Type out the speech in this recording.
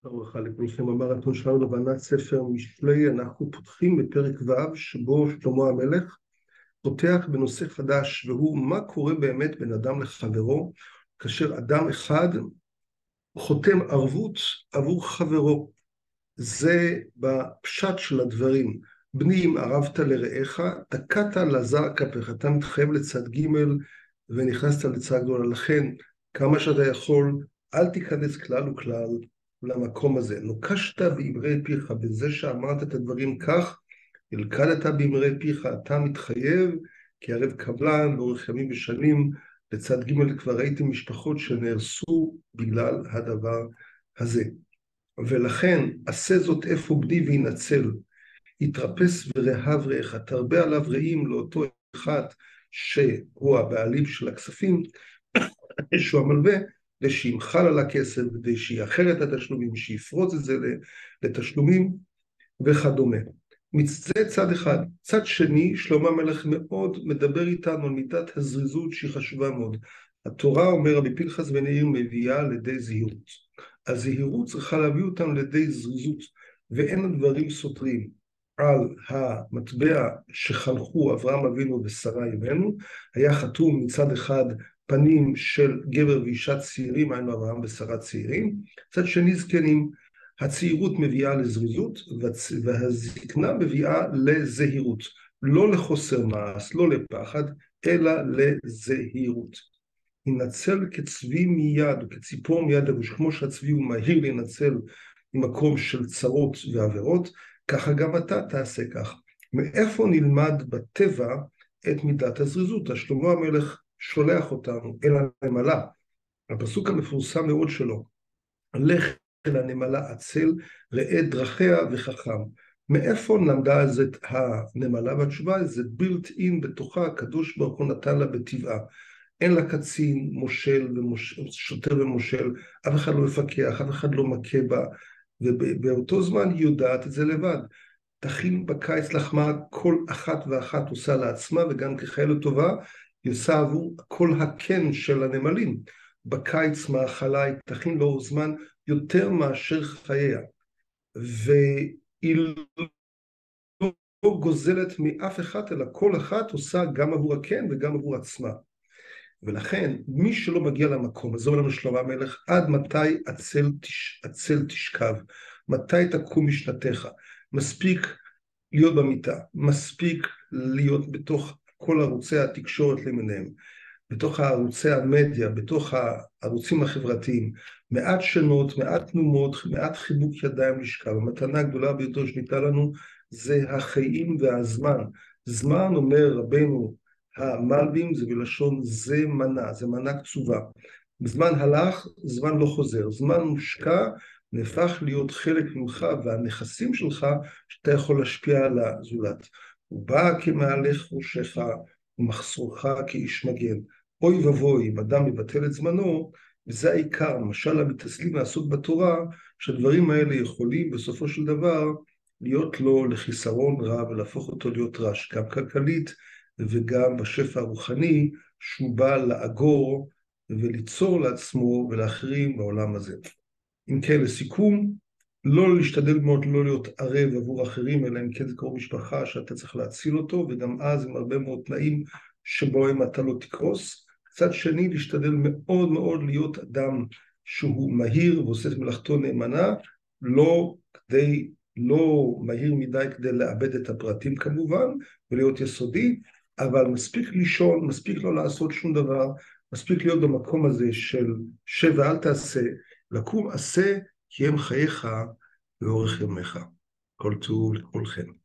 ברכה לכולכם. המרתון שלנו בהבנת ספר משלי. אנחנו פותחים בפרק ו' שבו שלמה המלך פותח בנושא חדש, והוא מה קורה באמת בין אדם לחברו, כאשר אדם אחד חותם ערבות עבור חברו. זה בפשט של הדברים. בני אם ערבת לרעך, תקעת לזר כפיך. אתה מתחייב לצד ג' ונכנסת לצד גדולה. לכן, כמה שאתה יכול, אל תיכנס כלל וכלל למקום הזה. נוקשת באמרי פיך, בזה שאמרת את הדברים כך, הלכדת באמרי פיך, אתה מתחייב, כי ערב קבלן לאורך ימים ושנים, לצד ג' כבר ראיתי משפחות שנהרסו בגלל הדבר הזה. ולכן, עשה זאת איפה בני וינצל, יתרפס ורעב רעך, תרבה עליו רעים לאותו אחד שהוא הבעלים של הכספים, שהוא המלווה, ושימחל על הכסף, כדי שיאחר את התשלומים, שיפרוץ את זה לתשלומים וכדומה. זה צד אחד. צד שני, שלמה המלך מאוד מדבר איתנו על מידת הזריזות שהיא חשובה מאוד. התורה, אומר רבי פנחס בן יאיר, מביאה לידי זהירות. הזהירות צריכה להביא אותנו לידי זריזות, ואין הדברים סותרים. על המטבע שחנכו אברהם אבינו ושרה אמנו, היה חתום מצד אחד פנים של גבר ואישה צעירים, היינו אברהם ושרה צעירים, צד שני זקנים. הצעירות מביאה לזריזות, והזקנה מביאה לזהירות. לא לחוסר מעש, לא לפחד, אלא לזהירות. ינצל כצבי מיד, או כציפור מיד לבוש, כמו שהצבי הוא מהיר להינצל ממקום של צרות ועבירות, ככה גם אתה תעשה כך. מאיפה נלמד בטבע את מידת הזריזות? שלמה המלך שולח אותנו אל הנמלה. הפסוק המפורסם מאוד שלו, לך אל הנמלה עצל, ראה דרכיה וחכם. מאיפה למדה את הנמלה? והתשובה זה built in בתוכה, הקדוש ברוך הוא נתן לה בטבעה. אין לה קצין, מושל שוטר ומושל, אף אחד לא מפקח, אף אחד לא מכה בה, ובאותו זמן היא יודעת את זה לבד. תכין בקיץ לחמה, כל אחת ואחת עושה לעצמה, וגם כחיילת טובה, היא עושה עבור כל הקן של הנמלים. בקיץ מאכלה היא תכין לאורך זמן יותר מאשר חייה, והיא לא גוזלת מאף אחד, אלא כל אחת עושה גם עבור הקן וגם עבור עצמה. ולכן, מי שלא מגיע למקום, אז אומר לנו שלמה המלך, עד מתי עצל תשכב? מתי תקום משנתך? מספיק להיות במיטה, מספיק להיות בתוך כל ערוצי התקשורת למיניהם, בתוך ערוצי המדיה, בתוך הערוצים החברתיים, מעט שנות, מעט תנומות, מעט חיבוק ידיים לשכב. המתנה הגדולה ביותר שניתנה לנו זה החיים והזמן. זמן, אומר רבנו המלבים, זה בלשון זה מנה, זה מנה קצובה. זמן הלך, זמן לא חוזר. זמן מושקע, נהפך להיות חלק ממך והנכסים שלך שאתה יכול להשפיע על הזולת. הוא בא כמהלך ראשך ומחסורך כאיש מגן. אוי ובוי, אם אדם מבטל את זמנו, וזה העיקר. למשל, המתעסקים לעסוק בתורה, שהדברים האלה יכולים בסופו של דבר להיות לו לחיסרון רע ולהפוך אותו להיות רש, גם כלכלית וגם בשפע הרוחני, שהוא בא לאגור וליצור לעצמו ולאחרים בעולם הזה. אם כן, לסיכום, לא להשתדל מאוד לא להיות ערב עבור אחרים, אלא אם כן זה קרוב משפחה שאתה צריך להציל אותו, וגם אז עם הרבה מאוד תנאים שבו אם אתה לא תקרוס. צד שני, להשתדל מאוד מאוד להיות אדם שהוא מהיר ועושה את מלאכתו נאמנה, לא מהיר מדי כדי לאבד את הפרטים כמובן, ולהיות יסודי, אבל מספיק לישון, מספיק לא לעשות שום דבר, מספיק להיות במקום הזה של שב ואל תעשה, לקום עשה כי הם חייך ואורך ימיך. כל טוב לכולכם.